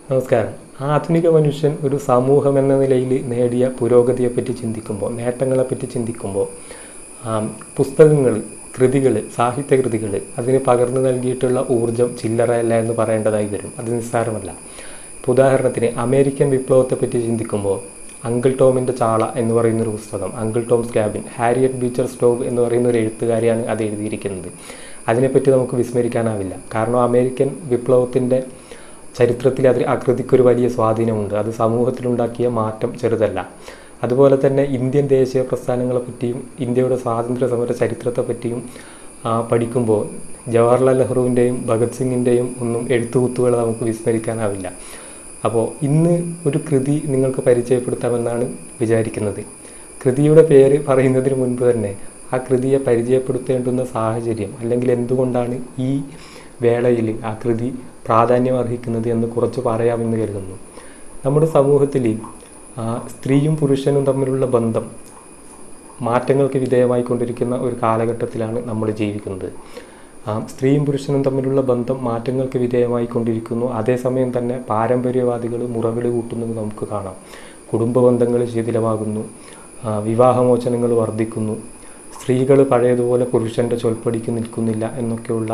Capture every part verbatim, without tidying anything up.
നമസ്കാരം. ആധുനിക മനുഷ്യൻ ഒരു സമൂഹം എന്ന നിലയിൽ നേടിയ പുരോഗതിയെപ്പറ്റി ചിന്തിക്കുമ്പോൾ, നേട്ടങ്ങളെപ്പറ്റി ചിന്തിക്കുമ്പോൾ പുസ്തകങ്ങൾ, കൃതികൾ, സാഹിത്യകൃതികൾ അതിന് പകർന്നു നൽകിയിട്ടുള്ള ഊർജ്ജം ചില്ലറയല്ല എന്ന് പറയേണ്ടതായി വരും. അത് നിസ്സാരമല്ല. ഇപ്പോൾ ഉദാഹരണത്തിന് അമേരിക്കൻ വിപ്ലവത്തെപ്പറ്റി ചിന്തിക്കുമ്പോൾ അങ്കിൾ ടോമിൻ്റെ ചാള എന്ന് പറയുന്നൊരു പുസ്തകം, Uncle Tom's Cabin, Harriet Beecher Stowe എന്ന് പറയുന്ന ഒരു എഴുത്തുകാരിയാണ് അത് എഴുതിയിരിക്കുന്നത്. അതിനെപ്പറ്റി നമുക്ക് വിസ്മരിക്കാനാവില്ല. കാരണം അമേരിക്കൻ വിപ്ലവത്തിൻ്റെ ചരിത്രത്തിൽ അതിൽ ആ കൃതിക്കൊരു വലിയ സ്വാധീനമുണ്ട്. അത് സമൂഹത്തിലുണ്ടാക്കിയ മാറ്റം ചെറുതല്ല. അതുപോലെ തന്നെ ഇന്ത്യൻ ദേശീയ പ്രസ്ഥാനങ്ങളെപ്പറ്റിയും ഇന്ത്യയുടെ സ്വാതന്ത്ര്യ സമര ചരിത്രത്തെപ്പറ്റിയും പഠിക്കുമ്പോൾ ജവഹർലാൽ നെഹ്റുവിൻ്റെയും ഭഗത് സിംഗിൻ്റെയും ഒന്നും എഴുത്തുകുത്തുകൾ നമുക്ക് വിസ്മരിക്കാനാവില്ല. അപ്പോൾ ഇന്ന് ഒരു കൃതി നിങ്ങൾക്ക് പരിചയപ്പെടുത്താമെന്നാണ് വിചാരിക്കുന്നത്. കൃതിയുടെ പേര് പറയുന്നതിന് മുൻപ് തന്നെ ആ കൃതിയെ പരിചയപ്പെടുത്തേണ്ടുന്ന സാഹചര്യം, അല്ലെങ്കിൽ എന്തുകൊണ്ടാണ് ഈ വേളയിൽ ആ കൃതി പ്രാധാന്യം അർഹിക്കുന്നത് എന്ന് കുറച്ച് പറയാമെന്ന് കരുതുന്നു. നമ്മുടെ സമൂഹത്തിൽ സ്ത്രീയും പുരുഷനും തമ്മിലുള്ള ബന്ധം മാറ്റങ്ങൾക്ക് വിധേയമായിക്കൊണ്ടിരിക്കുന്ന ഒരു കാലഘട്ടത്തിലാണ് നമ്മൾ ജീവിക്കുന്നത്. സ്ത്രീയും പുരുഷനും തമ്മിലുള്ള ബന്ധം മാറ്റങ്ങൾക്ക് വിധേയമായിക്കൊണ്ടിരിക്കുന്നു. അതേസമയം തന്നെ പാരമ്പര്യവാദികൾ മുറവിളി കൂട്ടുന്നത് നമുക്ക് കാണാം. കുടുംബ ബന്ധങ്ങൾ ശിഥിലമാകുന്നു, വിവാഹമോചനങ്ങൾ വർദ്ധിക്കുന്നു, സ്ത്രീകൾ പഴയതുപോലെ പുരുഷൻ്റെ ചൊൽപ്പടിക്ക് നിൽക്കുന്നില്ല എന്നൊക്കെയുള്ള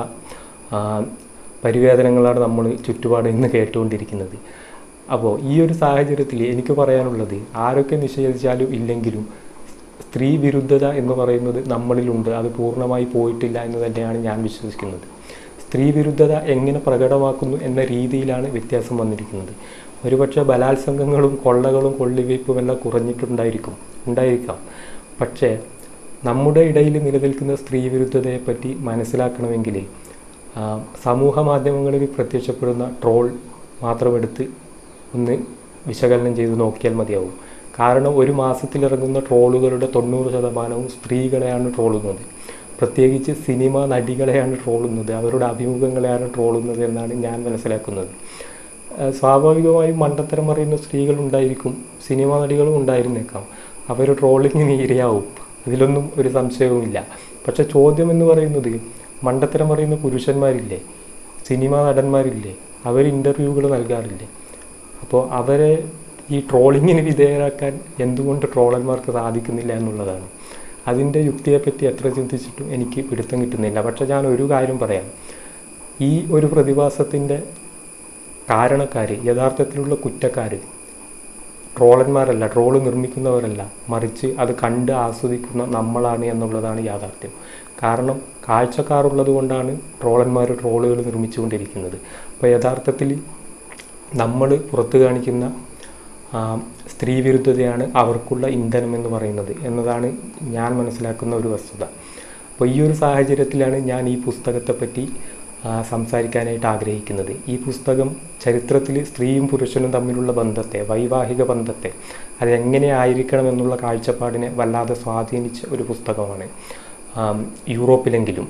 പരിവേദനങ്ങളാണ് നമ്മൾ ചുറ്റുപാട് ഇന്ന് കേട്ടുകൊണ്ടിരിക്കുന്നത്. അപ്പോൾ ഈ ഒരു സാഹചര്യത്തിൽ എനിക്ക് പറയാനുള്ളത്, ആരൊക്കെ നിഷേധിച്ചാലും ഇല്ലെങ്കിലും സ്ത്രീ വിരുദ്ധത എന്ന് പറയുന്നത് നമ്മളിലുണ്ട്. അത് പൂർണ്ണമായി പോയിട്ടില്ല എന്ന് തന്നെയാണ് ഞാൻ വിശ്വസിക്കുന്നത്. സ്ത്രീ വിരുദ്ധത എങ്ങനെ പ്രകടമാക്കുന്നു എന്ന രീതിയിലാണ് വ്യത്യാസം വന്നിരിക്കുന്നത്. ഒരുപക്ഷെ ബലാത്സംഗങ്ങളും കൊള്ളകളും കൊള്ളിവയ്പ്പുമെല്ലാം കുറഞ്ഞിട്ടുണ്ടായിരിക്കും ഉണ്ടായിരിക്കാം പക്ഷേ നമ്മുടെ ഇടയിൽ നിലനിൽക്കുന്ന സ്ത്രീ വിരുദ്ധതയെപ്പറ്റി മനസ്സിലാക്കണമെങ്കിൽ സമൂഹ മാധ്യമങ്ങളിൽ പ്രത്യക്ഷപ്പെടുന്ന ട്രോൾ മാത്രമെടുത്ത് ഒന്ന് വിശകലനം ചെയ്ത് നോക്കിയാൽ മതിയാവും. കാരണം ഒരു മാസത്തിലിറങ്ങുന്ന ട്രോളുകളുടെ തൊണ്ണൂറ് ശതമാനവും സ്ത്രീകളെയാണ് ട്രോളുന്നത്. പ്രത്യേകിച്ച് സിനിമ നടികളെയാണ് ട്രോളുന്നത്, അവരുടെ അഭിമുഖങ്ങളെയാണ് ട്രോളുന്നത് എന്നാണ് ഞാൻ മനസ്സിലാക്കുന്നത്. സ്വാഭാവികമായും മണ്ടത്തരം പറയുന്ന സ്ത്രീകളുണ്ടായിരിക്കും, സിനിമാ നടികളും ഉണ്ടായിരുന്നേക്കാം. അവർ ട്രോളിങ്ങിന് ഇരയാവും, അതിലൊന്നും ഒരു സംശയവുമില്ല. പക്ഷേ ചോദ്യം എന്ന് പറയുന്നത്, മണ്ടത്തരം പറയുന്ന പുരുഷന്മാരില്ലേ, സിനിമാ നടന്മാരില്ലേ, അവർ ഇൻ്റർവ്യൂകൾ നൽകാറില്ലേ? അപ്പോൾ അവരെ ഈ ട്രോളിങ്ങിന് വിധേയരാക്കാൻ എന്തുകൊണ്ട് ട്രോളന്മാർക്ക് സാധിക്കുന്നില്ല എന്നുള്ളതാണ്. അതിൻ്റെ യുക്തിയെപ്പറ്റി എത്ര ചിന്തിച്ചിട്ടും എനിക്ക് പിടുത്തം കിട്ടുന്നില്ല. പക്ഷേ ഞാൻ ഒരു കാര്യം പറയാം, ഈ ഒരു പ്രതിഭാസത്തിൻ്റെ കാരണക്കാർ, യഥാർത്ഥത്തിലുള്ള കുറ്റക്കാർ ട്രോളന്മാരല്ല, ട്രോള് നിർമ്മിക്കുന്നവരല്ല, മറിച്ച് അത് കണ്ട് ആസ്വദിക്കുന്ന നമ്മളാണ് എന്നുള്ളതാണ് യാഥാർത്ഥ്യം. കാരണം കാഴ്ചക്കാരുള്ളത് കൊണ്ടാണ് ട്രോളന്മാർ ട്രോളുകൾ നിർമ്മിച്ചുകൊണ്ടിരിക്കുന്നത്. അപ്പോൾ യഥാർത്ഥത്തിൽ നമ്മൾ പുറത്തു കാണിക്കുന്ന സ്ത്രീ വിരുദ്ധതയാണ് അവർക്കുള്ള ഇന്ധനം എന്ന് പറയുന്നത് എന്നതാണ് ഞാൻ മനസ്സിലാക്കുന്ന ഒരു വസ്തുത. അപ്പോൾ ഈ ഒരു സാഹചര്യത്തിലാണ് ഞാൻ ഈ പുസ്തകത്തെപ്പറ്റി സംസാരിക്കാനായിട്ട് ആഗ്രഹിക്കുന്നത്. ഈ പുസ്തകം ചരിത്രത്തിൽ സ്ത്രീയും പുരുഷനും തമ്മിലുള്ള ബന്ധത്തെ, വൈവാഹിക ബന്ധത്തെ, അതെങ്ങനെ ആയിരിക്കണം എന്നുള്ള കാഴ്ചപ്പാടിനെ വല്ലാതെ സ്വാധീനിച്ച ഒരു പുസ്തകമാണ്, യൂറോപ്പിലെങ്കിലും.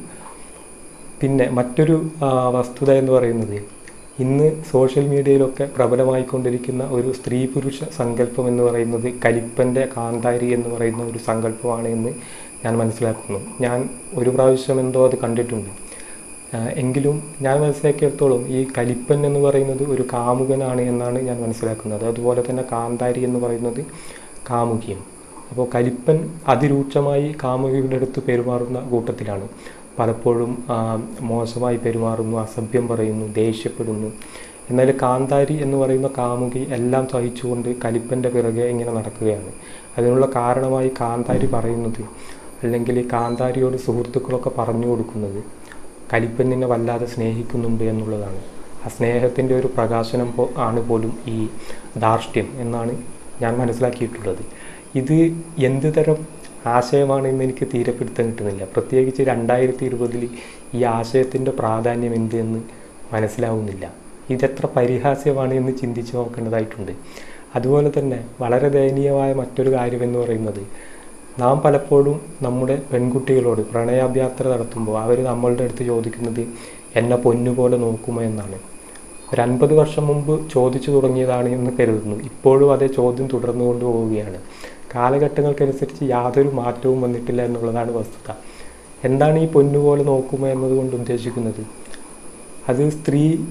പിന്നെ മറ്റൊരു വസ്തുത എന്ന് പറയുന്നത്, ഇന്ന് സോഷ്യൽ മീഡിയയിലൊക്കെ പ്രബലമായിക്കൊണ്ടിരിക്കുന്ന ഒരു സ്ത്രീ പുരുഷ സങ്കല്പം എന്ന് പറയുന്നത് കലിപ്പൻ്റെ കാന്താരി എന്ന് പറയുന്ന ഒരു സങ്കല്പമാണ് എന്ന് ഞാൻ മനസ്സിലാക്കുന്നു. ഞാൻ ഒരു പ്രാവശ്യം എന്തോ അത് കണ്ടിട്ടുണ്ട്. എങ്കിലും ഞാൻ മനസ്സിലാക്കിയിടത്തോളം ഈ കലിപ്പൻ എന്ന് പറയുന്നത് ഒരു കാമുകനാണ് എന്നാണ് ഞാൻ മനസ്സിലാക്കുന്നത്. അതുപോലെ തന്നെ കാന്താരി എന്ന് പറയുന്നത് കാമുകിയും. അപ്പോൾ കലിപ്പൻ അതിരൂക്ഷമായി കാമുകിയുടെ അടുത്ത് പെരുമാറുന്ന കൂട്ടത്തിലാണ്. പലപ്പോഴും മോശമായി പെരുമാറുന്നു, അസഭ്യം പറയുന്നു, ദേഷ്യപ്പെടുന്നു. എന്നാൽ കാന്താരി എന്ന് പറയുന്ന കാമുകി എല്ലാം സഹിച്ചുകൊണ്ട് കലിപ്പൻ്റെ പിറകെ ഇങ്ങനെ നടക്കുകയാണ്. അതിനുള്ള കാരണമായി കാന്താരി പറയുന്നത്, അല്ലെങ്കിൽ കാന്താരിയോട് സുഹൃത്തുക്കളൊക്കെ പറഞ്ഞു കൊടുക്കുന്നത്, കലിപ്പനിനെ വല്ലാതെ സ്നേഹിക്കുന്നുണ്ട് എന്നുള്ളതാണ്. ആ സ്നേഹത്തിൻ്റെ ഒരു പ്രകാശനം പോ ആണ് പോലും ഈ ധാർഷ്ട്യം എന്നാണ് ഞാൻ മനസ്സിലാക്കിയിട്ടുള്ളത്. ഇത് എന്ത് തരം ആശയമാണെന്ന് എനിക്ക് തീരെ പിടുത്തം കിട്ടുന്നില്ല. പ്രത്യേകിച്ച് രണ്ടായിരത്തി ഇരുപതിൽ ഈ ആശയത്തിൻ്റെ പ്രാധാന്യം എന്ത് എന്ന് മനസ്സിലാവുന്നില്ല. ഇതെത്ര പരിഹാസ്യമാണ് എന്ന് ചിന്തിച്ച് നോക്കേണ്ടതായിട്ടുണ്ട്. അതുപോലെ തന്നെ വളരെ ദയനീയമായ മറ്റൊരു കാര്യമെന്ന് പറയുന്നത്, നാം പലപ്പോഴും നമ്മുടെ പെൺകുട്ടികളോട് പ്രണയാഭ്യർത്ഥന നടത്തുമ്പോൾ അവർ നമ്മളുടെ അടുത്ത് ചോദിക്കുന്നത് എന്നെ പൊന്നുപോലെ നോക്കുമോ എന്നാണ്. ഒരു അൻപത് വർഷം മുമ്പ് ചോദിച്ചു തുടങ്ങിയതാണ് എന്ന് കരുതുന്നു. ഇപ്പോഴും അതേ ചോദ്യം തുടർന്നു കൊണ്ടുപോവുകയാണ്. കാലഘട്ടങ്ങൾക്കനുസരിച്ച് യാതൊരു മാറ്റവും വന്നിട്ടില്ല എന്നുള്ളതാണ് വസ്തുത. എന്താണ് ഈ പൊന്നുപോലെ നോക്കുമോ എന്നതുകൊണ്ട് ഉദ്ദേശിക്കുന്നത്? അത് സ്ത്രീ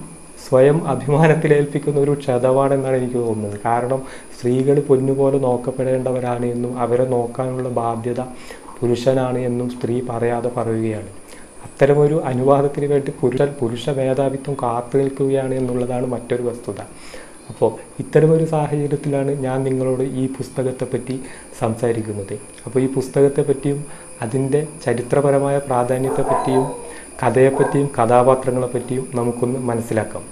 സ്വയം അഭിമാനത്തിലേൽപ്പിക്കുന്ന ഒരു ക്ഷതമാണെന്നാണ് എനിക്ക് തോന്നുന്നത്. കാരണം സ്ത്രീകൾ പൊന്നുപോലെ നോക്കപ്പെടേണ്ടവരാണ് എന്നും അവരെ നോക്കാനുള്ള ബാധ്യത പുരുഷനാണ് എന്നും സ്ത്രീ പറയാതെ പറയുകയാണ്. അത്തരമൊരു അനുവാദത്തിന് വേണ്ടി പുരുഷൻ പുരുഷ മേധാവിത്വം കാത്തു നിൽക്കുകയാണ് എന്നുള്ളതാണ് മറ്റൊരു വസ്തുത. അപ്പോൾ ഇത്തരമൊരു സാഹചര്യത്തിലാണ് ഞാൻ നിങ്ങളോട് ഈ പുസ്തകത്തെപ്പറ്റി സംസാരിക്കുന്നത്. അപ്പോൾ ഈ പുസ്തകത്തെപ്പറ്റിയും അതിൻ്റെ ചരിത്രപരമായ പ്രാധാന്യത്തെപ്പറ്റിയും കഥയെപ്പറ്റിയും കഥാപാത്രങ്ങളെപ്പറ്റിയും നമുക്കൊന്ന് മനസ്സിലാക്കാം.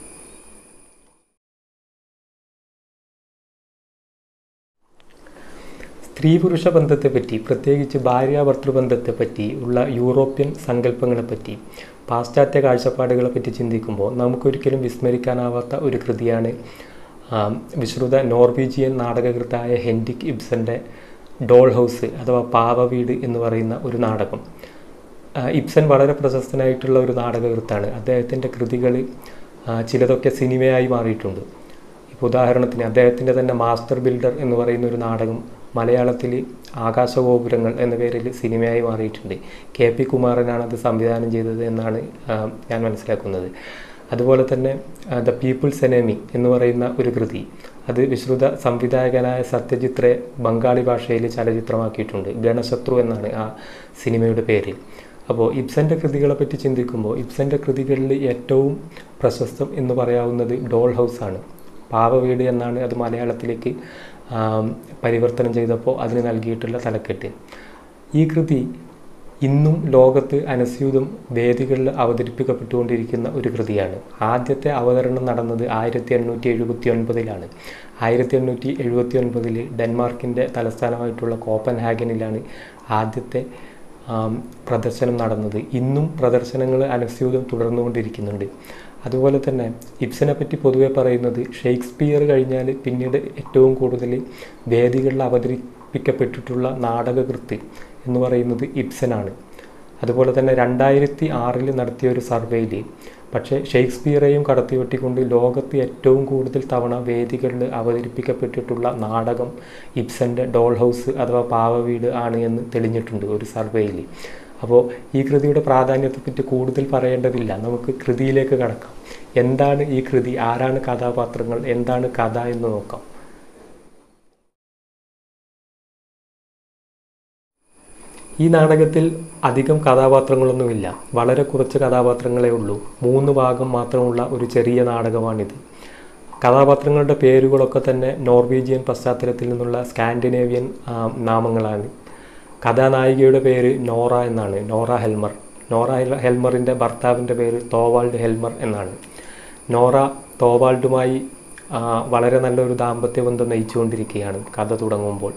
സ്ത്രീ പുരുഷ ബന്ധത്തെപ്പറ്റി, പ്രത്യേകിച്ച് ഭാര്യാഭർത്തൃബന്ധത്തെപ്പറ്റി ഉള്ള യൂറോപ്യൻ സങ്കല്പങ്ങളെപ്പറ്റി, പാശ്ചാത്യ കാഴ്ചപ്പാടുകളെപ്പറ്റി ചിന്തിക്കുമ്പോൾ നമുക്കൊരിക്കലും വിസ്മരിക്കാനാവാത്ത ഒരു കൃതിയാണ് വിശ്രുത നോർവീജിയൻ നാടകകൃത്തായ ഹെൻറിക് ഇബ്സൻ്റെ ഡോൾ ഹൗസ് അഥവാ പാവവീട് എന്ന് പറയുന്ന ഒരു നാടകം. ഇബ്സൻ വളരെ പ്രശസ്തനായിട്ടുള്ള ഒരു നാടകകൃത്താണ്. അദ്ദേഹത്തിൻ്റെ കൃതികൾ ചിലതൊക്കെ സിനിമയായി മാറിയിട്ടുണ്ട്. ഇപ്പോൾ ഉദാഹരണത്തിന് അദ്ദേഹത്തിൻ്റെ തന്നെ മാസ്റ്റർ ബിൽഡർ എന്ന് പറയുന്ന ഒരു നാടകം മലയാളത്തിൽ ആകാശഗോപുരങ്ങൾ എന്ന പേരിൽ സിനിമയായി മാറിയിട്ടുണ്ട്. കെ പി കുമാരനാണ് അത് സംവിധാനം ചെയ്തത് എന്നാണ് ഞാൻ മനസ്സിലാക്കുന്നത്. അതുപോലെ തന്നെ ദ പീപ്പിൾസ് എനമി എന്ന് പറയുന്ന ഒരു കൃതി, അത് വിശ്രുത സംവിധായകനായ സത്യജിത് റേ ബംഗാളി ഭാഷയിൽ ചലച്ചിത്രമാക്കിയിട്ടുണ്ട്. ഗണശത്രു എന്നാണ് ആ സിനിമയുടെ പേര്. അപ്പോൾ ഇബ്സൻ്റെ കൃതികളെ പറ്റി ചിന്തിക്കുമ്പോൾ ഇബ്സൻ്റെ കൃതികളിൽ ഏറ്റവും പ്രശസ്തം എന്ന് പറയാവുന്നത് ഡോൾ ഹൗസാണ്. പാവവീട് എന്നാണ് അത് മലയാളത്തിലേക്ക് പരിവർത്തനം ചെയ്തപ്പോൾ അതിന് നൽകിയിട്ടുള്ള തലക്കെട്ട്. ഈ കൃതി ഇന്നും ലോകത്ത് അനസ്യൂതം വേദികളിൽ അവതരിപ്പിക്കപ്പെട്ടുകൊണ്ടിരിക്കുന്ന ഒരു കൃതിയാണ്. ആദ്യത്തെ അവതരണം നടന്നത് ആയിരത്തി എണ്ണൂറ്റി എഴുപത്തി ഒൻപതിലാണ്. ആയിരത്തി എണ്ണൂറ്റി എഴുപത്തി ഒൻപതിൽ ഡെൻമാർക്കിൻ്റെ തലസ്ഥാനമായിട്ടുള്ള കോപ്പൻഹാഗനിലാണ് ആദ്യത്തെ പ്രദർശനം നടന്നത്. ഇന്നും പ്രദർശനങ്ങൾ അനസ്യൂതം തുടർന്നുകൊണ്ടിരിക്കുന്നുണ്ട്. അതുപോലെ തന്നെ ഇബ്സനെ പറ്റി പൊതുവെ പറയുന്നത് ഷേക്സ്പിയർ കഴിഞ്ഞാൽ പിന്നീട് ഏറ്റവും കൂടുതൽ വേദികളിൽ അവതരിപ്പിക്കപ്പെട്ടിട്ടുള്ള നാടകകൃത്ത് എന്ന് പറയുന്നത് ഇബ്സനാണ്. അതുപോലെ തന്നെ രണ്ടായിരത്തി ആറിൽ നടത്തിയ ഒരു സർവേയിൽ പക്ഷേ ഷേക്സ്പിയറെയും കടത്തിവെട്ടിക്കൊണ്ട് ലോകത്ത് ഏറ്റവും കൂടുതൽ തവണ വേദികളിൽ അവതരിപ്പിക്കപ്പെട്ടിട്ടുള്ള നാടകം ഇബ്സൻ്റെ ഡോൾ ഹൗസ് അഥവാ പാവവീട് ആണ് എന്ന് തെളിഞ്ഞിട്ടുണ്ട് ഒരു സർവേയിൽ. അപ്പോൾ ഈ കൃതിയുടെ പ്രാധാന്യത്തെപ്പറ്റി കൂടുതൽ പറയേണ്ടതില്ല, നമുക്ക് കൃതിയിലേക്ക് കടക്കാം. എന്താണ് ഈ കൃതി, ആരാണ് കഥാപാത്രങ്ങൾ, എന്താണ് കഥ എന്ന് നോക്കാം. ഈ നാടകത്തിൽ അധികം കഥാപാത്രങ്ങളൊന്നുമില്ല, വളരെ കുറച്ച് കഥാപാത്രങ്ങളേ ഉള്ളൂ. മൂന്ന് ഭാഗം മാത്രമുള്ള ഒരു ചെറിയ നാടകമാണിത്. കഥാപാത്രങ്ങളുടെ പേരുകളൊക്കെ തന്നെ നോർവീജിയൻ പശ്ചാത്തലത്തിൽ നിന്നുള്ള സ്കാൻഡിനേവിയൻ നാമങ്ങളാണ്. കഥാനായികയുടെ പേര് നോറ എന്നാണ്, നോറ ഹെൽമർ. നോറ ഹെൽമറിൻ്റെ ഭർത്താവിൻ്റെ പേര് തോവാൾഡ് ഹെൽമർ എന്നാണ്. നോറ തോവാൾഡുമായി വളരെ നല്ലൊരു ദാമ്പത്യ ബന്ധം നയിച്ചുകൊണ്ടിരിക്കുകയാണ് കഥ തുടങ്ങുമ്പോൾ.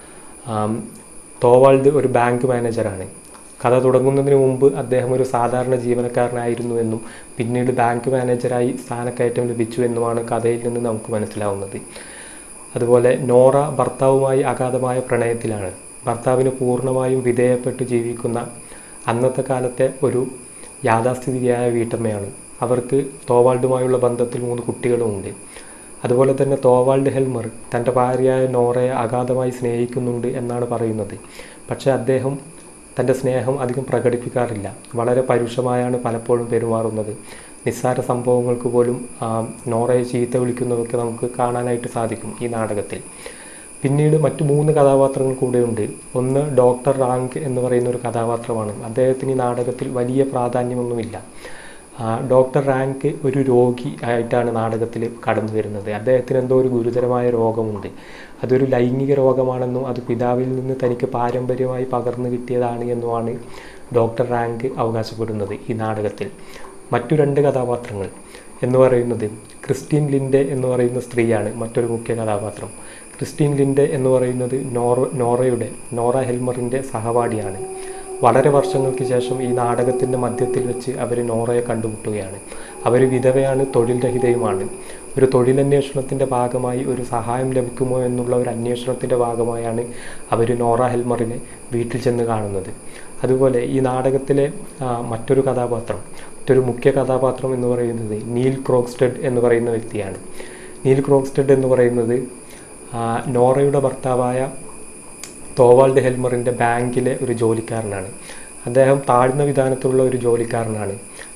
തോവാൾഡ് ഒരു ബാങ്ക് മാനേജറാണ്. കഥ തുടങ്ങുന്നതിന് മുമ്പ് അദ്ദേഹം ഒരു സാധാരണ ജീവനക്കാരനായിരുന്നു എന്നും പിന്നീട് ബാങ്ക് മാനേജറായി സ്ഥാനക്കയറ്റം ലഭിച്ചു എന്നുമാണ് കഥയിൽ നിന്ന് നമുക്ക് മനസ്സിലാവുന്നത്. അതുപോലെ നോറ ഭർത്താവുമായി അഗാധമായ പ്രണയത്തിലാണ്. ഭർത്താവിന് പൂർണ്ണമായും വിധേയപ്പെട്ട് ജീവിക്കുന്ന അന്നത്തെ കാലത്തെ ഒരു യാഥാസ്ഥിതികയായ വീട്ടമ്മയാണ്. അവർക്ക് തോവാൾഡുമായുള്ള ബന്ധത്തിൽ മൂന്ന് കുട്ടികളുമുണ്ട്. അതുപോലെ തന്നെ തോവാൾഡ് ഹെൽമർ തൻ്റെ ഭാര്യയായ നോറയെ അഗാധമായി സ്നേഹിക്കുന്നുണ്ട് എന്നാണ് പറയുന്നത്. പക്ഷേ അദ്ദേഹം തൻ്റെ സ്നേഹം അധികം പ്രകടിപ്പിക്കാറില്ല. വളരെ പരുഷമായാണ് പലപ്പോഴും പെരുമാറുന്നത്. നിസ്സാര സംഭവങ്ങൾക്ക് പോലും നോറയെ ചീത്ത വിളിക്കുന്നതൊക്കെ നമുക്ക് കാണാനായിട്ട് സാധിക്കും ഈ നാടകത്തിൽ. പിന്നീട് മറ്റു മൂന്ന് കഥാപാത്രങ്ങൾ കൂടെയുണ്ട്. ഒന്ന് ഡോക്ടർ റാങ്ക് എന്ന് പറയുന്ന ഒരു കഥാപാത്രമാണ്. അദ്ദേഹത്തിന് ഈ നാടകത്തിൽ വലിയ പ്രാധാന്യമൊന്നുമില്ല. ഡോക്ടർ റാങ്ക് ഒരു രോഗി ആയിട്ടാണ് നാടകത്തിൽ കടന്നു വരുന്നത്. അദ്ദേഹത്തിന് എന്തോ ഒരു ഗുരുതരമായ രോഗമുണ്ട്. അതൊരു ലൈംഗിക രോഗമാണെന്നും അത് പിതാവിൽ നിന്ന് തനിക്ക് പാരമ്പര്യമായി പകർന്നു കിട്ടിയതാണ് എന്നുമാണ് ഡോക്ടർ റാങ്ക് അവകാശപ്പെടുന്നത് ഈ നാടകത്തിൽ. മറ്റു രണ്ട് കഥാപാത്രങ്ങൾ എന്ന് പറയുന്നത് ക്രിസ്റ്റീൻ ലിൻഡെ എന്ന് പറയുന്ന സ്ത്രീയാണ് മറ്റൊരു മുഖ്യ കഥാപാത്രം. ക്രിസ്റ്റീൻ ലിൻഡെ എന്ന് പറയുന്നത് നോർ നോറയുടെ നോറ ഹെൽമറിൻ്റെ സഹപാഠിയാണ്. വളരെ വർഷങ്ങൾക്ക് ശേഷം ഈ നാടകത്തിൻ്റെ മധ്യത്തിൽ വെച്ച് അവർ നോറയെ കണ്ടുമുട്ടുകയാണ്. അവർ വിധവയാണ്, തൊഴിൽ രഹിതയുമാണ്. ഒരു തൊഴിലന്വേഷണത്തിൻ്റെ ഭാഗമായി ഒരു സഹായം ലഭിക്കുമോ എന്നുള്ള ഒരു അന്വേഷണത്തിൻ്റെ ഭാഗമായാണ് അവർ നോറ ഹെൽമറിനെ വീട്ടിൽ ചെന്ന് കാണുന്നത്. അതുപോലെ ഈ നാടകത്തിലെ മറ്റൊരു കഥാപാത്രം മറ്റൊരു മുഖ്യ കഥാപാത്രം എന്ന് പറയുന്നത് നീൽ ക്രോക്സ്റ്റഡ് എന്ന് പറയുന്ന വ്യക്തിയാണ്. നീൽ ക്രോക്സ്റ്റഡ് എന്ന് പറയുന്നത് നോറയുടെ ഭർത്താവായ തോവാൾഡ് ഹെൽമറിൻ്റെ ബാങ്കിലെ ഒരു ജോലിക്കാരനാണ്. അദ്ദേഹം താഴ്ന്ന വിധാനത്തിലുള്ള ഒരു ജോലിക്കാരനാണ്.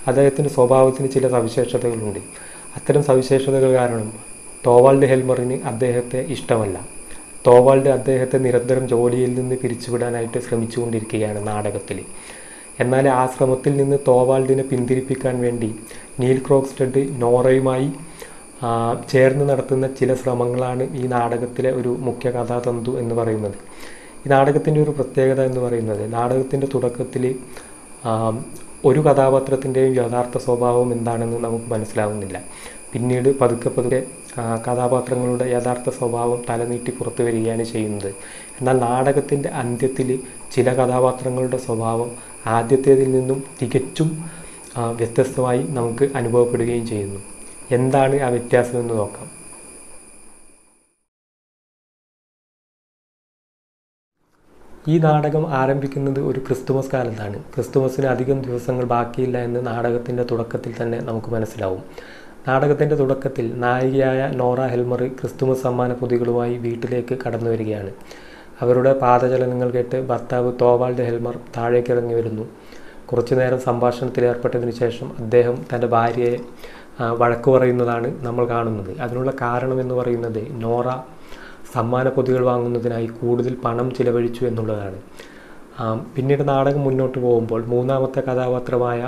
അദ്ദേഹത്തിൻ്റെ സ്വഭാവത്തിന് ചില സവിശേഷതകളുണ്ട്. അത്തരം സവിശേഷതകൾ കാരണം തോവാൾഡ് ഹെൽമറിന് അദ്ദേഹത്തെ ഇഷ്ടമല്ല. തോവാൾഡ് അദ്ദേഹത്തെ നിരന്തരം ജോലിയിൽ നിന്ന് പിരിച്ചുവിടാനായിട്ട് ശ്രമിച്ചുകൊണ്ടിരിക്കുകയാണ് നാടകത്തിൽ. എന്നാൽ ആ ശ്രമത്തിൽ നിന്ന് തോവാൾഡിനെ പിന്തിരിപ്പിക്കാൻ വേണ്ടി നീൽ ക്രോക്സ്റ്റഡ് നോറയുമായി ചേർന്ന് നടത്തുന്ന ചില ശ്രമങ്ങളാണ് ഈ നാടകത്തിലെ ഒരു മുഖ്യ കഥാതന്തു എന്ന് പറയുന്നത്. ഈ നാടകത്തിൻ്റെ ഒരു പ്രത്യേകത എന്ന് പറയുന്നത്, നാടകത്തിൻ്റെ തുടക്കത്തിൽ ഒരു കഥാപാത്രത്തിൻ്റെയും യഥാർത്ഥ സ്വഭാവം എന്താണെന്ന് നമുക്ക് മനസ്സിലാവുന്നില്ല. പിന്നീട് പതുക്കെ പതുക്കെ കഥാപാത്രങ്ങളുടെ യഥാർത്ഥ സ്വഭാവം തലനീട്ടി പുറത്തു വരികയാണ് ചെയ്യുന്നത്. എന്നാൽ നാടകത്തിൻ്റെ അന്ത്യത്തിൽ ചില കഥാപാത്രങ്ങളുടെ സ്വഭാവം ആദ്യത്തേതിൽ നിന്നും തികച്ചും വ്യത്യസ്തമായി നമുക്ക് അനുഭവപ്പെടുകയും ചെയ്യുന്നു. എന്താണ് ആ വ്യത്യാസം എന്ന് നോക്കാം. ഈ നാടകം ആരംഭിക്കുന്നത് ഒരു ക്രിസ്തുമസ് കാലത്താണ്. ക്രിസ്തുമസിന് അധികം ദിവസങ്ങൾ ബാക്കിയില്ല എന്ന് നാടകത്തിൻ്റെ തുടക്കത്തിൽ തന്നെ നമുക്ക് മനസ്സിലാവും. നാടകത്തിൻ്റെ തുടക്കത്തിൽ നായികയായ നോറ ഹെൽമർ ക്രിസ്തുമസ് സമ്മാന പൊതികളുമായി വീട്ടിലേക്ക് കടന്നു വരികയാണ്. അവരുടെ പാദചലനങ്ങൾ കേട്ട് ഭർത്താവ് തോവാൾഡ് ഹെൽമർ താഴേക്ക് ഇറങ്ങി വരുന്നു. കുറച്ചു നേരം സംഭാഷണത്തിൽ ഏർപ്പെട്ടതിന് ശേഷം അദ്ദേഹം തൻ്റെ ഭാര്യയെ വഴക്ക് പറയുന്നതാണ് നമ്മൾ കാണുന്നത്. അതിനുള്ള കാരണമെന്ന് പറയുന്നത് നോറ സമ്മാന പൊതികൾ വാങ്ങുന്നതിനായി കൂടുതൽ പണം ചിലവഴിച്ചു എന്നുള്ളതാണ്. പിന്നീട് നാടകം മുന്നോട്ട് പോകുമ്പോൾ മൂന്നാമത്തെ കഥാപാത്രമായ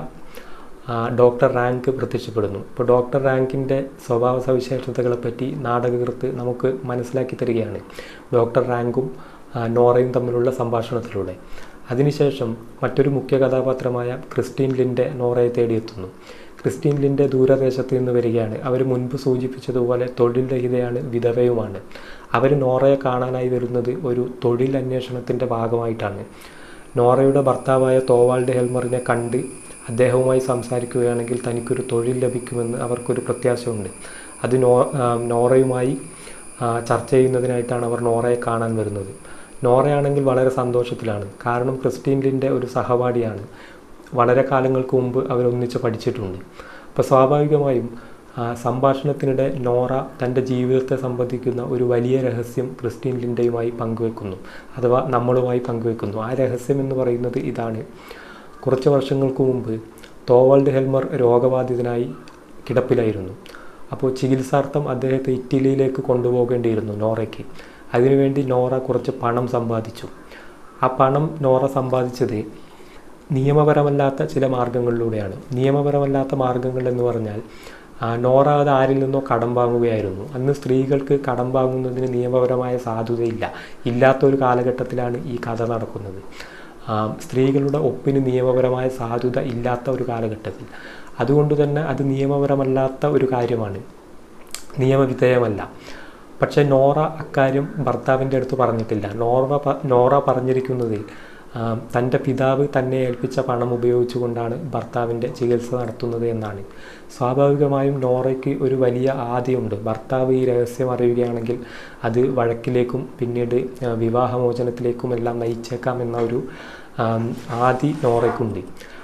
ഡോക്ടർ റാങ്ക് പ്രത്യക്ഷപ്പെടുന്നു. ഇപ്പോൾ ഡോക്ടർ റാങ്കിൻ്റെ സ്വഭാവ സവിശേഷതകളെപ്പറ്റി നാടകകൃത്ത് നമുക്ക് മനസ്സിലാക്കി തരികയാണ് ഡോക്ടർ റാങ്കും നോറയും തമ്മിലുള്ള സംഭാഷണത്തിലൂടെ. അതിനുശേഷം മറ്റൊരു മുഖ്യ കഥാപാത്രമായ ക്രിസ്റ്റീൻ ലിൻഡെ നോറയെ തേടിയെത്തുന്നു. ക്രിസ്റ്റീൻ ലിൻഡെ ദൂരദേശത്ത് നിന്ന് വരികയാണ്. അവർ മുൻപ് സൂചിപ്പിച്ചതുപോലെ തൊഴിൽ രഹിതയാണ്, വിധവയുമാണ്. അവർ നോറയെ കാണാനായി വരുന്നത് ഒരു തൊഴിൽ അന്വേഷണത്തിൻ്റെ ഭാഗമായിട്ടാണ്. നോറയുടെ ഭർത്താവായ തോവാൾഡ് ഹെൽമറിനെ കണ്ട് അദ്ദേഹവുമായി സംസാരിക്കുകയാണെങ്കിൽ തനിക്കൊരു തൊഴിൽ ലഭിക്കുമെന്ന് അവർക്കൊരു പ്രത്യാശയുണ്ട്. അത് നോ നോറയുമായി ചർച്ച ചെയ്യുന്നതിനായിട്ടാണ് അവർ നോറയെ കാണാൻ വരുന്നത്. നോറയാണെങ്കിൽ വളരെ സന്തോഷത്തിലാണ്. കാരണം ക്രിസ്റ്റീൻ ലിൻഡെ ഒരു സഹപാഠിയാണ്. വളരെ കാലങ്ങൾക്ക് മുമ്പ് അവരൊന്നിച്ച് പഠിച്ചിട്ടുണ്ട്. അപ്പോൾ സ്വാഭാവികമായും സംഭാഷണത്തിനിടെ നോറ തൻ്റെ ജീവിതത്തെ സംബന്ധിക്കുന്ന ഒരു വലിയ രഹസ്യം ക്രിസ്റ്റീൻ ലിൻഡയുമായി പങ്കുവെക്കുന്നു, അഥവാ നമ്മളുമായി പങ്കുവെക്കുന്നു. ആ രഹസ്യം എന്ന് പറയുന്നത് ഇതാണ്. കുറച്ച് വർഷങ്ങൾക്ക് മുമ്പ് തോവാൾഡ് ഹെൽമർ രോഗബാധിതനായി കിടപ്പിലായിരുന്നു. അപ്പോൾ ചികിത്സാർത്ഥം അദ്ദേഹത്തെ ഇറ്റലിയിലേക്ക് കൊണ്ടുപോകേണ്ടിയിരുന്നു നോറയ്ക്ക്. അതിനുവേണ്ടി നോറ കുറച്ച് പണം സമ്പാദിച്ചു. ആ പണം നോറ സമ്പാദിച്ചത് നിയമപരമല്ലാത്ത ചില മാർഗങ്ങളിലൂടെയാണ്. നിയമപരമല്ലാത്ത മാർഗങ്ങൾ എന്ന് പറഞ്ഞാൽ നോറ അത് ആരിൽ നിന്നോ കടം വാങ്ങുകയായിരുന്നു. അന്ന് സ്ത്രീകൾക്ക് കടം വാങ്ങുന്നതിന് നിയമപരമായ സാധുതയില്ല. ഇല്ലാത്തൊരു കാലഘട്ടത്തിലാണ് ഈ കഥ നടക്കുന്നത്. സ്ത്രീകളുടെ ഒപ്പിന് നിയമപരമായ സാധുത ഇല്ലാത്ത ഒരു കാലഘട്ടത്തിൽ. അതുകൊണ്ട് തന്നെ അത് നിയമപരമല്ലാത്ത ഒരു കാര്യമാണ്, നിയമവിധേയമല്ല. പക്ഷേ നോറ അക്കാര്യം ഭർത്താവിൻ്റെ അടുത്ത് പറഞ്ഞിട്ടില്ല. നോറ നോറ പറഞ്ഞിരിക്കുന്നത് തൻ്റെ പിതാവ് തന്നെ ഏൽപ്പിച്ച പണം ഉപയോഗിച്ചുകൊണ്ടാണ് ഭർത്താവിൻ്റെ ചികിത്സ നടത്തുന്നത് എന്നാണ്. സ്വാഭാവികമായും നോറയ്ക്ക് ഒരു വലിയ ആദിയുണ്ട്. ഭർത്താവ് ഈ രഹസ്യം അറിയുകയാണെങ്കിൽ അത് വഴക്കിലേക്കും പിന്നീട് വിവാഹമോചനത്തിലേക്കും എല്ലാം നയിച്ചേക്കാം എന്ന ഒരു ആദി നോറയ്ക്കുണ്ട്.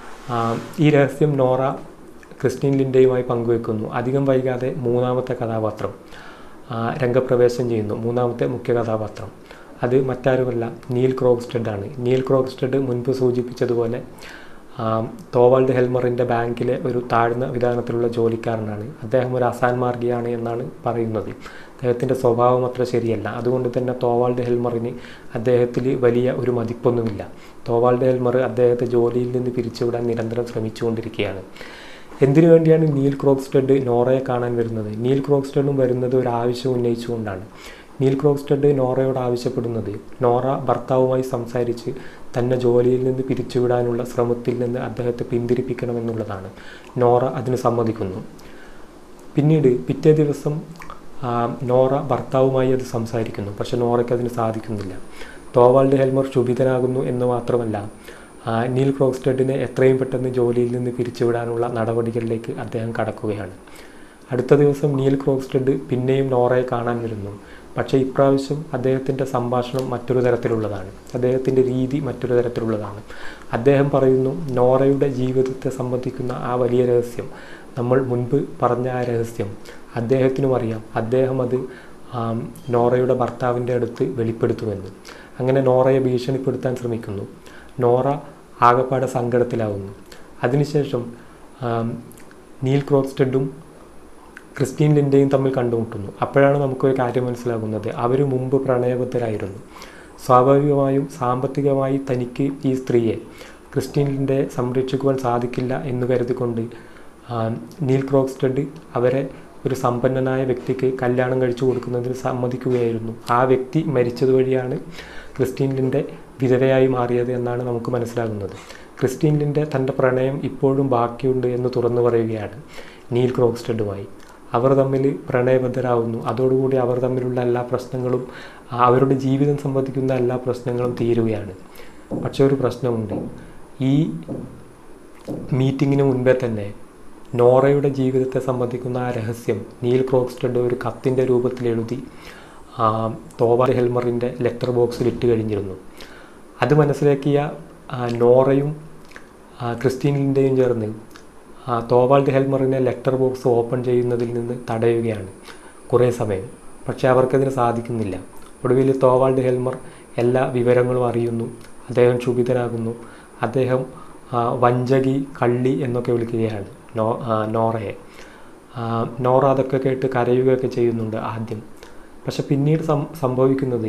ഈ രഹസ്യം നോറ ക്രിസ്റ്റീൻ ലിൻഡയുമായി പങ്കുവെക്കുന്നു. അധികം വൈകാതെ മൂന്നാമത്തെ കഥാപാത്രം രംഗപ്രവേശം ചെയ്യുന്നു. മൂന്നാമത്തെ മുഖ്യ കഥാപാത്രം അത് മറ്റാരുമല്ല, നീൽ ക്രോക്സ്റ്റഡ് ആണ്. നീൽ ക്രോക്സ്റ്റഡ് മുൻപ് സൂചിപ്പിച്ചതുപോലെ തോവാൾഡ് ഹെൽമറിൻ്റെ ബാങ്കിലെ ഒരു താഴ്ന്ന വിധാനത്തിലുള്ള ജോലിക്കാരനാണ്. അദ്ദേഹം ഒരു അസാൻമാർഗിയാണ് എന്നാണ് പറയുന്നത്. അദ്ദേഹത്തിൻ്റെ സ്വഭാവം അത്ര ശരിയല്ല. അതുകൊണ്ട് തന്നെ തോവാൾഡ് ഹെൽമറിന് അദ്ദേഹത്തിൽ വലിയ ഒരു മതിപ്പൊന്നുമില്ല. തോവാൾഡ് ഹെൽമർ അദ്ദേഹത്തെ ജോലിയിൽ നിന്ന് പിരിച്ചുവിടാൻ നിരന്തരം ശ്രമിച്ചുകൊണ്ടിരിക്കുകയാണ്. എന്തിനു വേണ്ടിയാണ് നീൽ ക്രോക്സ്റ്റഡ് നോറയെ കാണാൻ വരുന്നത്? നീൽ ക്രോക്സ്റ്റഡും വരുന്നത് ഒരു ആവശ്യം ഉന്നയിച്ചുകൊണ്ടാണ്. നീൽ ക്രോക്സ്റ്റഡ് നോറയോട് ആവശ്യപ്പെടുന്നത് നോറ ഭർത്താവുമായി സംസാരിച്ച് തന്നെ ജോലിയിൽ നിന്ന് പിരിച്ചുവിടാനുള്ള ശ്രമത്തിൽ നിന്ന് അദ്ദേഹത്തെ പിന്തിരിപ്പിക്കണമെന്നുള്ളതാണ്. നോറ അതിന് സമ്മതിക്കുന്നു. പിന്നീട് പിറ്റേ ദിവസം നോറ ഭർത്താവുമായി അത് സംസാരിക്കുന്നു. പക്ഷെ നോറയ്ക്ക് അതിന് സാധിക്കുന്നില്ല. തോവാൾഡ് ഹെൽമർ ക്ഷുഭിതനാകുന്നു എന്ന് മാത്രമല്ല, നീൽ ക്രോക്സ്റ്റഡിനെ എത്രയും പെട്ടെന്ന് ജോലിയിൽ നിന്ന് പിരിച്ചുവിടാനുള്ള നടപടികളിലേക്ക് അദ്ദേഹം കടക്കുകയാണ്. അടുത്ത ദിവസം നീൽ ക്രോക്സ്റ്റഡ് പിന്നെയും നോറയെ കാണാൻ വരുന്നു. പക്ഷേ ഇപ്രാവശ്യം അദ്ദേഹത്തിൻ്റെ സംഭാഷണം മറ്റൊരു തരത്തിലുള്ളതാണ്. അദ്ദേഹത്തിൻ്റെ രീതി മറ്റൊരു തരത്തിലുള്ളതാണ്. അദ്ദേഹം പറയുന്നു, നോറയുടെ ജീവിതത്തെ സംബന്ധിക്കുന്ന ആ വലിയ രഹസ്യം, നമ്മൾ മുൻപ് പറഞ്ഞ ആ രഹസ്യം അദ്ദേഹത്തിനും അറിയാം. അദ്ദേഹം അത് നോറയുടെ ഭർത്താവിൻ്റെ അടുത്ത് വെളിപ്പെടുത്തുമെന്ന്. അങ്ങനെ നോറയെ ഭീഷണിപ്പെടുത്താൻ ശ്രമിക്കുന്നു. നോറ ആകപ്പാടെ സങ്കടത്തിലാവുന്നു. അതിനുശേഷം നീൽ ക്രോക്സ്റ്റഡും ക്രിസ്റ്റീൻ ലിൻഡയും തമ്മിൽ കണ്ടുമുട്ടുന്നു. അപ്പോഴാണ് നമുക്കൊരു കാര്യം മനസ്സിലാകുന്നത്, അവർ മുമ്പ് പ്രണയബദ്ധരായിരുന്നു. സ്വാഭാവികമായും സാമ്പത്തികമായി തനിക്ക് ഈ സ്ത്രീയെ ക്രിസ്റ്റീൻ ലിൻഡയെ സംരക്ഷിക്കുവാൻ സാധിക്കില്ല എന്ന് കരുതിക്കൊണ്ട് നീൽ ക്രോക്സ്റ്റഡ് അവരെ ഒരു സമ്പന്നനായ വ്യക്തിക്ക് കല്യാണം കഴിച്ചു കൊടുക്കുന്നതിന് സമ്മതിക്കുകയായിരുന്നു. ആ വ്യക്തി മരിച്ചത് വഴിയാണ് ക്രിസ്റ്റീൻ ലിൻഡെ വിധവയായി മാറിയത് എന്നാണ് നമുക്ക് മനസ്സിലാകുന്നത്. ക്രിസ്റ്റീൻ ലിൻഡെ തൻ്റെ പ്രണയം ഇപ്പോഴും ബാക്കിയുണ്ട് എന്ന് തുറന്നു പറയുകയാണ് നീൽ ക്രോക്സ്റ്റഡുമായി. അവർ തമ്മിൽ പ്രണയബദ്ധരാകുന്നു. അതോടുകൂടി അവർ തമ്മിലുള്ള എല്ലാ പ്രശ്നങ്ങളും, അവരുടെ ജീവിതം സംബന്ധിക്കുന്ന എല്ലാ പ്രശ്നങ്ങളും തീരുകയാണ്. പക്ഷേ ഒരു പ്രശ്നമുണ്ട്. ഈ മീറ്റിങ്ങിന് മുൻപേ തന്നെ നോറയുടെ ജീവിതത്തെ സംബന്ധിക്കുന്ന ആ രഹസ്യം നീൽ ക്രോക്സ്റ്റഡ് ഒരു കത്തിൻ്റെ രൂപത്തിൽ എഴുതി തോവാൽ ഹെൽമറിൻ്റെ ലെറ്റർ ബോക്സിൽ ഇട്ട് കഴിഞ്ഞിരുന്നു. അത് മനസ്സിലാക്കിയ നോറയും ക്രിസ്റ്റീൻ ലിൻഡയും ചേർന്ന് തോവാൾഡ് ഹെൽമറിനെ ലെറ്റർ ബോക്സ് ഓപ്പൺ ചെയ്യുന്നതിൽ നിന്ന് തടയുകയാണ് കുറേ സമയം. പക്ഷേ അവർക്കതിന് സാധിക്കുന്നില്ല. ഒടുവിൽ തോവാൾഡ് ഹെൽമർ എല്ലാ വിവരങ്ങളും അറിയുന്നു. അദ്ദേഹം ക്ഷുഭിതനാകുന്നു. അദ്ദേഹം വഞ്ചകി, കള്ളി എന്നൊക്കെ വിളിക്കുകയാണ് നോ നോറയെ. നോറ അതൊക്കെ കേട്ട് കരയുകയൊക്കെ ചെയ്യുന്നുണ്ട് ആദ്യം. പക്ഷെ പിന്നീട് സംഭവിക്കുന്നത്,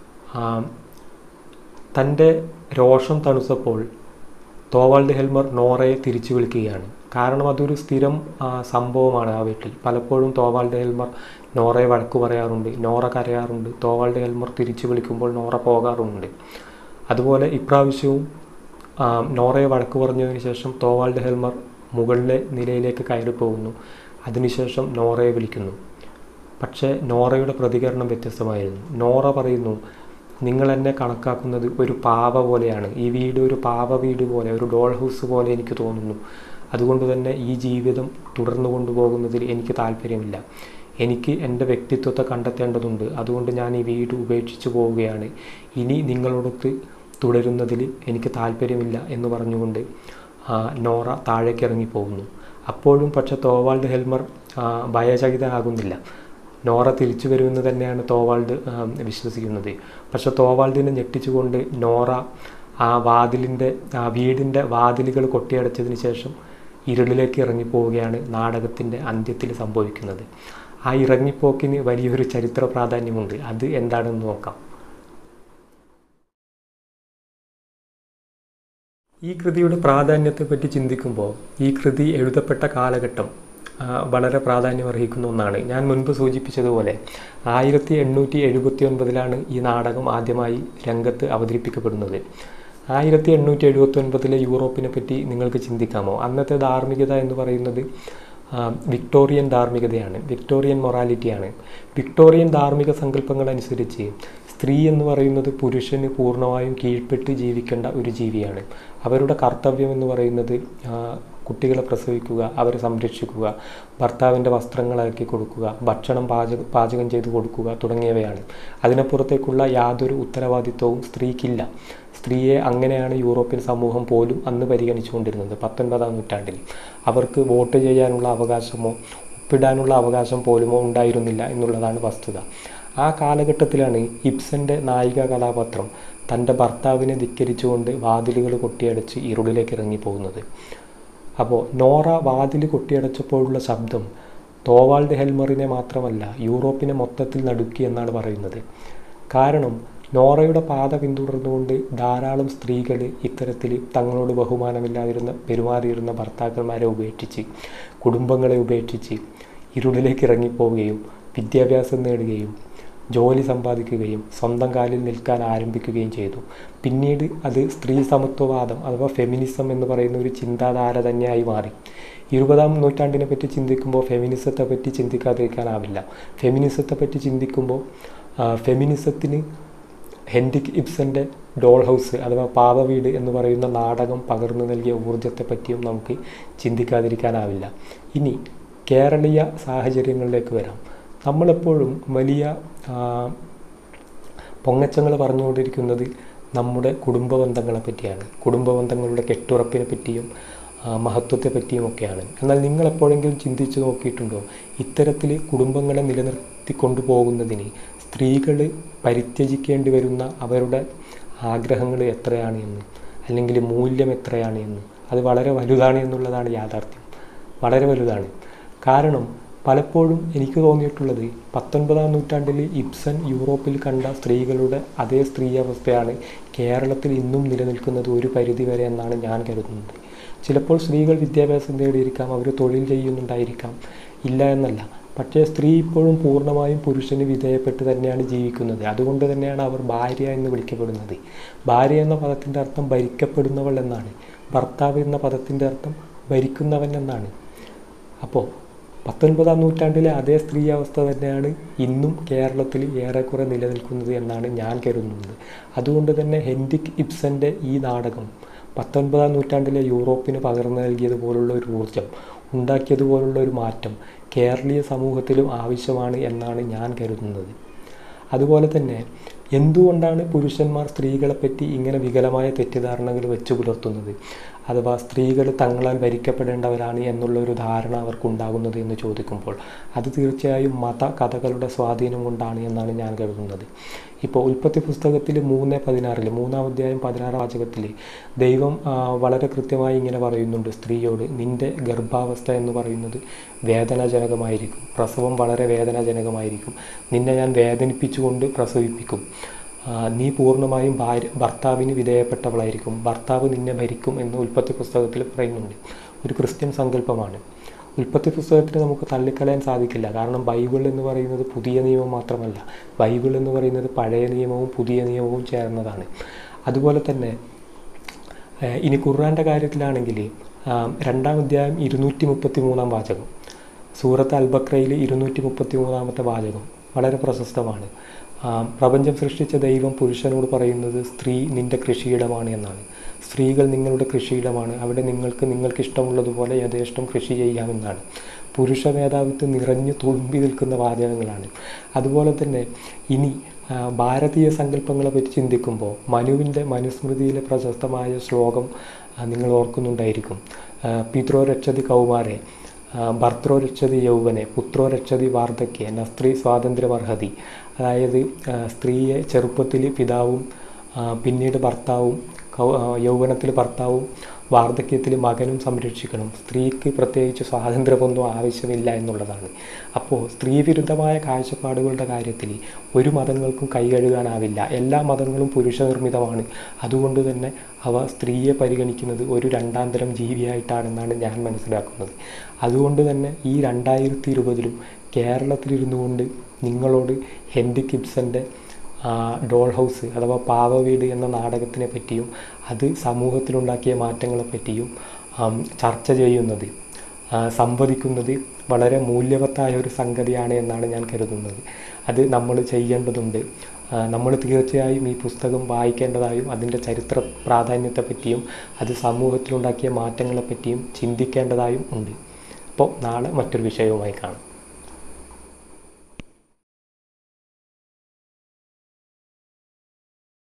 തൻ്റെ രോഷം തണുത്തപ്പോൾ തോവാൾഡ് ഹെൽമർ നോറയെ തിരിച്ചു വിളിക്കുകയാണ്. കാരണം അതൊരു സ്ഥിരം സംഭവമാണ് ആ വീട്ടിൽ. പലപ്പോഴും തോവാൾഡ് ഹെൽമർ നോറയെ വഴക്കു പറയാറുണ്ട്, നോറ കരയാറുണ്ട്. തോവാൾഡ് ഹെൽമർ തിരിച്ചു വിളിക്കുമ്പോൾ നോറ പോകാറുമുണ്ട്. അതുപോലെ ഇപ്രാവശ്യവും നോറയെ വഴക്കു പറഞ്ഞതിന് ശേഷം തോവാൾഡ് ഹെൽമർ മുകളിലെ നിലയിലേക്ക് കയറി പോകുന്നു. അതിനുശേഷം നോറയെ വിളിക്കുന്നു. പക്ഷേ നോറയുടെ പ്രതികരണം വ്യത്യസ്തമായിരുന്നു. നോറ പറയുന്നു, നിങ്ങൾ എന്നെ കണക്കാക്കുന്നത് ഒരു പാവ പോലെയാണ്. ഈ വീട് ഒരു പാവ വീട് പോലെ, ഒരു ഡോൾ ഹൗസ് പോലെ എനിക്ക് തോന്നുന്നു. അതുകൊണ്ട് തന്നെ ഈ ജീവിതം തുടർന്നു കൊണ്ടുപോകുന്നതിൽ എനിക്ക് താല്പര്യമില്ല. എനിക്ക് എൻ്റെ വ്യക്തിത്വത്തെ കണ്ടെത്തേണ്ടതുണ്ട്. അതുകൊണ്ട് ഞാൻ ഈ വീട് ഉപേക്ഷിച്ച് പോവുകയാണ്. ഇനി നിങ്ങളോടൊത്ത് തുടരുന്നതിൽ എനിക്ക് താല്പര്യമില്ല എന്ന് പറഞ്ഞുകൊണ്ട് നോറ താഴേക്ക് ഇറങ്ങിപ്പോകുന്നു. അപ്പോഴും പക്ഷെ തോവാൾഡ് ഹെൽമർ ഭയചകിതനാകുന്നില്ല. നോറ തിരിച്ചു വരുമെന്ന് തന്നെയാണ് തോവാൾഡ് വിശ്വസിക്കുന്നത്. പക്ഷെ തോവാൾഡിനെ ഞെട്ടിച്ചുകൊണ്ട് നോറ ആ വാതിലിൻ്റെ ആ വീടിൻ്റെ വാതിലുകൾ കൊട്ടിയടച്ചതിന് ശേഷം ഇരുളിലേക്ക് ഇറങ്ങിപ്പോവുകയാണ് നാടകത്തിൻ്റെ അന്ത്യത്തിൽ സംഭവിക്കുന്നത്. ആ ഇറങ്ങിപ്പോക്കിന് വലിയൊരു ചരിത്ര പ്രാധാന്യമുണ്ട്. അത് എന്താണെന്ന് നോക്കാം. ഈ കൃതിയുടെ പ്രാധാന്യത്തെപ്പറ്റി ചിന്തിക്കുമ്പോൾ ഈ കൃതി എഴുതപ്പെട്ട കാലഘട്ടം വളരെ പ്രാധാന്യം അർഹിക്കുന്ന ഒന്നാണ്. ഞാൻ മുൻപ് സൂചിപ്പിച്ചതുപോലെ ആയിരത്തി എണ്ണൂറ്റി എഴുപത്തി ഒൻപതിലാണ് ഈ നാടകം ആദ്യമായി രംഗത്ത് അവതരിപ്പിക്കപ്പെടുന്നത്. ആയിരത്തി എണ്ണൂറ്റി എഴുപത്തി ഒൻപതിലെ യൂറോപ്പിനെ പറ്റി നിങ്ങൾക്ക് ചിന്തിക്കാമോ? അന്നത്തെ ധാർമ്മികത എന്ന് പറയുന്നത് വിക്ടോറിയൻ ധാർമ്മികതയാണ്, വിക്ടോറിയൻ മൊറാലിറ്റിയാണ്. വിക്ടോറിയൻ ധാർമ്മിക സങ്കല്പങ്ങളനുസരിച്ച് സ്ത്രീ എന്ന് പറയുന്നത് പുരുഷന് പൂർണ്ണമായും കീഴ്പ്പെട്ട് ജീവിക്കേണ്ട ഒരു ജീവിയാണ്. അവരുടെ കർത്തവ്യം എന്ന് പറയുന്നത് കുട്ടികളെ പ്രസവിക്കുക, അവരെ സംരക്ഷിക്കുക, ഭർത്താവിൻ്റെ വസ്ത്രങ്ങൾ അലക്കി കൊടുക്കുക, ഭക്ഷണം പാചക പാചകം ചെയ്ത് കൊടുക്കുക തുടങ്ങിയവയാണ്. അതിനപ്പുറത്തേക്കുള്ള യാതൊരു ഉത്തരവാദിത്വവും സ്ത്രീക്കില്ല. സ്ത്രീയെ അങ്ങനെയാണ് യൂറോപ്യൻ സമൂഹം പോലും അന്ന് പരിഗണിച്ചുകൊണ്ടിരുന്നത്. പത്തൊൻപതാം നൂറ്റാണ്ടിൽ അവർക്ക് വോട്ട് ചെയ്യാനുള്ള അവകാശമോ ഒപ്പിടാനുള്ള അവകാശം പോലുമോ ഉണ്ടായിരുന്നില്ല എന്നുള്ളതാണ് വസ്തുത. ആ കാലഘട്ടത്തിലാണ് ഇബ്സൻ്റെ നായിക കഥാപാത്രം തൻ്റെ ഭർത്താവിനെ ധിക്കരിച്ചുകൊണ്ട് വാതിലുകൾ കൊട്ടിയടച്ച് ഇരുളിലേക്ക് ഇറങ്ങിപ്പോകുന്നത്. അപ്പോൾ നോറ വാതിൽ കൊട്ടിയടച്ചപ്പോഴുള്ള ശബ്ദം തോവാൾഡ് ഹെൽമറിനെ മാത്രമല്ല യൂറോപ്പിനെ മൊത്തത്തിൽ നടുക്കി എന്നാണ് പറയുന്നത്. കാരണം നോറയുടെ പാത പിന്തുടർന്നുകൊണ്ട് ധാരാളം സ്ത്രീകൾ ഇത്തരത്തിൽ തങ്ങളോട് ബഹുമാനമില്ലാതിരുന്ന പെരുമാറിയിരുന്ന ഭർത്താക്കന്മാരെ ഉപേക്ഷിച്ച്, കുടുംബങ്ങളെ ഉപേക്ഷിച്ച് ഇരുളിലേക്ക് ഇറങ്ങിപ്പോവുകയും വിദ്യാഭ്യാസം നേടുകയും ജോലി സമ്പാദിക്കുകയും സ്വന്തം കാലിൽ നിൽക്കാൻ ആരംഭിക്കുകയും ചെയ്തു. പിന്നീട് അത് സ്ത്രീ സമത്വവാദം അഥവാ ഫെമിനിസം എന്ന് പറയുന്ന ഒരു ചിന്താധാര തന്നെയായി മാറി. ഇരുപതാം നൂറ്റാണ്ടിനെ പറ്റി ചിന്തിക്കുമ്പോൾ ഫെമിനിസത്തെ പറ്റി ചിന്തിക്കാതിരിക്കാനാവില്ല. ഫെമിനിസത്തെ പറ്റി ചിന്തിക്കുമ്പോൾ ഫെമിനിസത്തിന് ഹെൻറിക് ഇബ്സൻ്റെ ഡോൾ ഹൗസ് അഥവാ പാവവീട് എന്ന് പറയുന്ന നാടകം പകർന്നു നൽകിയ ഊർജത്തെ പറ്റിയും നമുക്ക് ചിന്തിക്കാതിരിക്കാനാവില്ല. ഇനി കേരളീയ സാഹചര്യങ്ങളിലേക്ക് വരാം. നമ്മളെപ്പോഴും വലിയ പൊങ്ങച്ചങ്ങൾ പറഞ്ഞുകൊണ്ടിരിക്കുന്നത് നമ്മുടെ കുടുംബ ബന്ധങ്ങളെ പറ്റിയാണ്, കുടുംബ ബന്ധങ്ങളുടെ കെട്ടുറപ്പിനെ പറ്റിയും മഹത്വത്തെ പറ്റിയും ഒക്കെയാണ്. എന്നാൽ നിങ്ങളെപ്പോഴെങ്കിലും ചിന്തിച്ചു നോക്കിയിട്ടുണ്ടോ ഇത്തരത്തിൽ കുടുംബങ്ങളെ നിലനിർത്തിക്കൊണ്ടു പോകുന്നതിന് സ്ത്രീകൾ പരിത്യജിക്കേണ്ടി വരുന്ന അവരുടെ ആഗ്രഹങ്ങൾ എത്രയാണ് എന്ന്, അല്ലെങ്കിൽ മൂല്യം എത്രയാണ് എന്ന്? അത് വളരെ വലുതാണ് എന്നുള്ളതാണ് യാഥാർത്ഥ്യം. വളരെ വലുതാണ്. കാരണം പലപ്പോഴും എനിക്ക് തോന്നിയിട്ടുള്ളത് പത്തൊൻപതാം നൂറ്റാണ്ടിൽ ഇബ്സൻ യൂറോപ്പിൽ കണ്ട സ്ത്രീകളുടെ അതേ സ്ത്രീ അവസ്ഥയാണ് കേരളത്തിൽ ഇന്നും നിലനിൽക്കുന്നത് ഒരു പരിധിവരെ എന്നാണ് ഞാൻ കരുതുന്നത്. ചിലപ്പോൾ സ്ത്രീകൾ വിദ്യാഭ്യാസം നേടിയിരിക്കാം, അവർ തൊഴിൽ ചെയ്യുന്നുണ്ടായിരിക്കാം, ഇല്ല എന്നല്ല. പക്ഷേ സ്ത്രീ ഇപ്പോഴും പൂർണ്ണമായും പുരുഷന് വിധേയപ്പെട്ട് തന്നെയാണ് ജീവിക്കുന്നത്. അതുകൊണ്ട് തന്നെയാണ് അവർ ഭാര്യ എന്ന് വിളിക്കപ്പെടുന്നത്. ഭാര്യ എന്ന പദത്തിൻ്റെ അർത്ഥം ഭരിക്കപ്പെടുന്നവൾ എന്നാണ്. ഭർത്താവ് എന്ന പദത്തിൻ്റെ അർത്ഥം ഭരിക്കുന്നവൻ എന്നാണ്. അപ്പോൾ പത്തൊൻപതാം നൂറ്റാണ്ടിലെ അതേ സ്ത്രീ അവസ്ഥ തന്നെയാണ് ഇന്നും കേരളത്തിൽ ഏറെക്കുറെ നിലനിൽക്കുന്നത് എന്നാണ് ഞാൻ കരുതുന്നത്. അതുകൊണ്ട് തന്നെ ഹെൻറിക് ഇബ്സൻ്റെ ഈ നാടകം പത്തൊൻപതാം നൂറ്റാണ്ടിലെ യൂറോപ്പിന് പകർന്നു നൽകിയതുപോലുള്ള ഒരു ഊർജം, ഉണ്ടാക്കിയതുപോലുള്ള ഒരു മാറ്റം കേരളീയ സമൂഹത്തിലും ആവശ്യമാണ് എന്നാണ് ഞാൻ കരുതുന്നത്. അതുപോലെ തന്നെ എന്തുകൊണ്ടാണ് പുരുഷന്മാർ സ്ത്രീകളെപ്പറ്റി ഇങ്ങനെ വികലമായ തെറ്റിദ്ധാരണകൾ വെച്ചു പുലർത്തുന്നത്, അഥവാ സ്ത്രീകൾ തങ്ങളാൽ ഭരിക്കപ്പെടേണ്ടവരാണ് എന്നുള്ള ഒരു ധാരണ അവർക്കുണ്ടാകുന്നത് എന്ന് ചോദിക്കുമ്പോൾ അത് തീർച്ചയായും മത കഥകളുടെ സ്വാധീനം കൊണ്ടാണ് എന്നാണ് ഞാൻ കരുതുന്നത്. ഇപ്പോൾ ഉൽപ്പത്തി പുസ്തകത്തിൽ മൂന്ന് പതിനാറിൽ മൂന്നാം അധ്യായം പതിനാറാം വാചകത്തിൽ ദൈവം വളരെ കൃത്യമായി ഇങ്ങനെ പറയുന്നുണ്ട് സ്ത്രീയോട്, നിൻ്റെ ഗർഭാവസ്ഥ എന്ന് പറയുന്നത് വേദനാജനകമായിരിക്കും, പ്രസവം വളരെ വേദനാജനകമായിരിക്കും, നിന്നെ ഞാൻ വേദനിപ്പിച്ചുകൊണ്ട് പ്രസവിപ്പിക്കും, നീ പൂർണ്ണമായും ഭാര്യ ഭർത്താവിന് വിധേയപ്പെട്ടവളായിരിക്കും, ഭർത്താവ് നിന്നെ ഭരിക്കും എന്ന് ഉൽപ്പത്തി പുസ്തകത്തിൽ പറയുന്നുണ്ട്. ഒരു ക്രിസ്ത്യൻ സങ്കല്പമാണ്. ഉൽപ്പത്തി പുസ്തകത്തിന് നമുക്ക് തള്ളിക്കളയാൻ സാധിക്കില്ല. കാരണം ബൈബിൾ എന്ന് പറയുന്നത് പുതിയ നിയമം മാത്രമല്ല, ബൈബിൾ എന്ന് പറയുന്നത് പഴയ നിയമവും പുതിയ നിയമവും ചേർന്നതാണ്. അതുപോലെ തന്നെ ഇനി ഖുർആൻ്റെ കാര്യത്തിലാണെങ്കിൽ രണ്ടാം അധ്യായം ഇരുന്നൂറ്റി മുപ്പത്തി മൂന്നാം വാചകം, സൂറത്ത് അൽ ബഖറയിൽ ഇരുന്നൂറ്റി മുപ്പത്തി മൂന്നാമത്തെ വാചകം വളരെ പ്രശസ്തമാണ്. പ്രപഞ്ചം സൃഷ്ടിച്ച ദൈവം പുരുഷനോട് പറയുന്നത് സ്ത്രീ നിൻ്റെ കൃഷിയിടമാണ് എന്നാണ്. സ്ത്രീകൾ നിങ്ങളുടെ കൃഷിയിടമാണ്, അവിടെ നിങ്ങൾക്ക് നിങ്ങൾക്ക് ഇഷ്ടമുള്ളതുപോലെ യഥേഷ്ടം കൃഷി ചെയ്യാമെന്നാണ്. പുരുഷ മേധാവിത്വം നിറഞ്ഞു തുളുമ്പി നിൽക്കുന്ന വാചകങ്ങളാണ്. അതുപോലെ തന്നെ ഇനി ഭാരതീയ സങ്കല്പങ്ങളെ പറ്റി ചിന്തിക്കുമ്പോൾ മനുവിൻ്റെ മനുസ്മൃതിയിലെ പ്രശസ്തമായ ശ്ലോകം നിങ്ങൾ ഓർക്കുന്നുണ്ടായിരിക്കും. പിതൃ രക്ഷതി കൗമാരെ, ഭർത്തൃ രക്ഷതി യൗവനെ, പുത്രോ രക്ഷതി വാർദ്ധക്യെ, ന സ്ത്രീ സ്വാതന്ത്ര്യമർഹതി. അതായത് സ്ത്രീയെ ചെറുപ്പത്തിൽ പിതാവും പിന്നീട് ഭർത്താവും, യൗവനത്തിൽ ഭർത്താവും, വാർദ്ധക്യത്തിൽ മകനും സംരക്ഷിക്കണം. സ്ത്രീക്ക് പ്രത്യേകിച്ച് സ്വാതന്ത്ര്യമൊന്നും ആവശ്യമില്ല എന്നുള്ളതാണ്. അപ്പോൾ സ്ത്രീവിരുദ്ധമായ കാഴ്ചപ്പാടുകളുടെ കാര്യത്തിൽ ഒരു മതങ്ങൾക്കും കൈകഴുകാനാവില്ല. എല്ലാ മതങ്ങളും പുരുഷനിർമ്മിതമാണ്. അതുകൊണ്ട് തന്നെ അവ സ്ത്രീയെ പരിഗണിക്കുന്നത് ഒരു രണ്ടാം തരം ജീവിയായിട്ടാണെന്നാണ് ഞാൻ മനസ്സിലാക്കുന്നത്. അതുകൊണ്ട് തന്നെ ഈ രണ്ടായിരത്തി ഇരുപതിലും കേരളത്തിലിരുന്നു കൊണ്ട് നിങ്ങളോട് ഹെൻറിക് ഇബ്സൻ്റെ ഡോൾ ഹൗസ് അഥവാ പാവവീട് എന്ന നാടകത്തിനെ പറ്റിയും അത് സമൂഹത്തിലുണ്ടാക്കിയ മാറ്റങ്ങളെപ്പറ്റിയും ചർച്ച ചെയ്യുന്നത്, സംവദിക്കുന്നത് വളരെ മൂല്യവത്തായ ഒരു സംഗതിയാണ് എന്നാണ് ഞാൻ കരുതുന്നത്. അത് നമ്മൾ ചെയ്യേണ്ടതുണ്ട്. നമ്മൾ തീർച്ചയായും ഈ പുസ്തകം വായിക്കേണ്ടതായും അതിൻ്റെ ചരിത്ര പ്രാധാന്യത്തെപ്പറ്റിയും അത് സമൂഹത്തിലുണ്ടാക്കിയ മാറ്റങ്ങളെപ്പറ്റിയും ചിന്തിക്കേണ്ടതായും ഉണ്ട്. അപ്പോൾ നാളെ മറ്റൊരു വിഷയവുമായി കാണാം.